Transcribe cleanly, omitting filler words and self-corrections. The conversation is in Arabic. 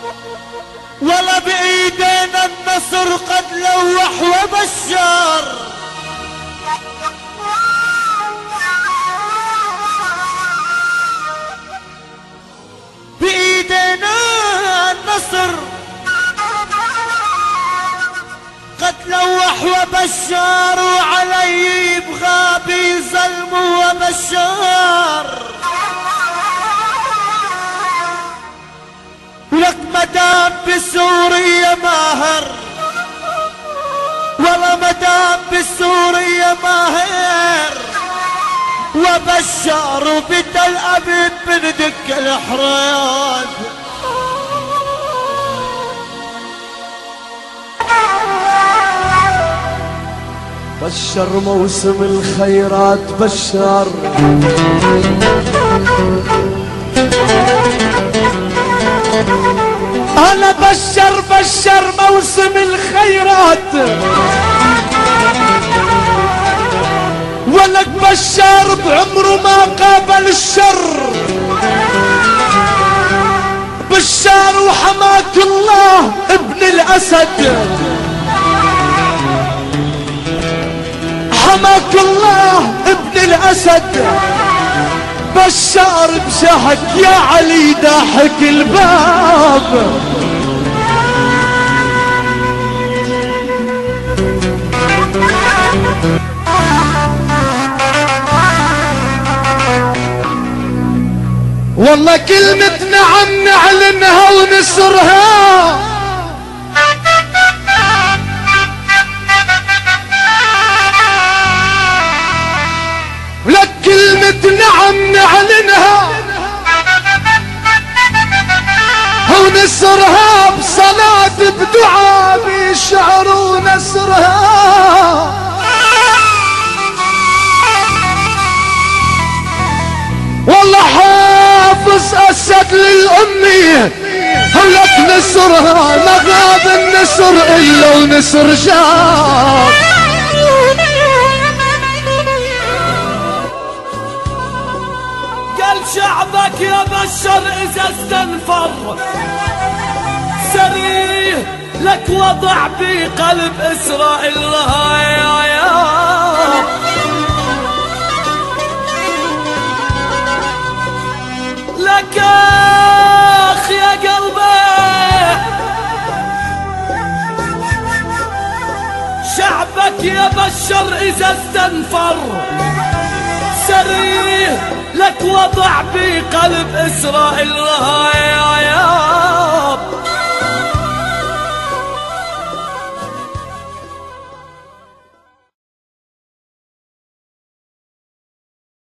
ولا بإيدينا النصر قد لوح وبشر. بإيدينا النصر قد لوح وبشر، وعلي يبغى بظلم وبشر. ولك مدام بسوريا ماهر، والله مدام بسوريا ماهر وبشر، وبتل أبيب بندك الحريات. بشر موسم الخيرات بشر، أنا بشر موسم الخيرات، ولك بشر بعمره ما قابل الشر. بشار وحماك الله ابن الأسد، حماك الله ابن الأسد. بشار بشهك يا علي داحك الباب. والله كلمة نعم نعلنها ونسرها، لك كلمة نعم نعلنها ونسرها، بصلاة بدعاء بشعر ونسرها. والله حافظ أسد للأمية لك نسرها، ما غاب النسر إلا ونسر جاب. قال شعبك يا بشر إذا استنفر، سريه لك وضع بقلب إسرائيل راية. لك اخ يا قلبي، شعبك يا بشر اذا استنفر، سريه لك وضع بقلب اسرائيل رايه.